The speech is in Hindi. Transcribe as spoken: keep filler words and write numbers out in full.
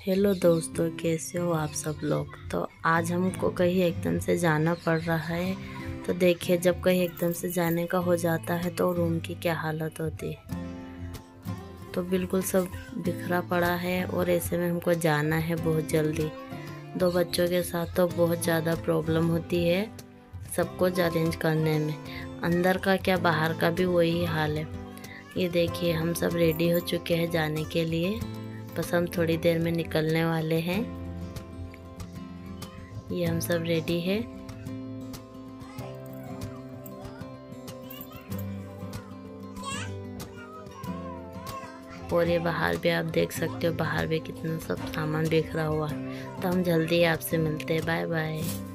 हेलो दोस्तों, कैसे हो आप सब लोग। तो आज हमको कहीं एकदम से जाना पड़ रहा है। तो देखिए, जब कहीं एकदम से जाने का हो जाता है तो रूम की क्या हालत होती है। तो बिल्कुल सब बिखरा पड़ा है और ऐसे में हमको जाना है बहुत जल्दी। दो बच्चों के साथ तो बहुत ज़्यादा प्रॉब्लम होती है सब कुछ अरेंज करने में। अंदर का क्या बाहर का भी वही हाल है। ये देखिए, हम सब रेडी हो चुके हैं जाने के लिए। बस हम थोड़ी देर में निकलने वाले हैं। ये हम सब रेडी है। और ये बाहर भी आप देख सकते हो, बाहर भी कितना सब सामान बिखरा हुआ है। तो हम जल्दी आपसे मिलते हैं। Bye bye.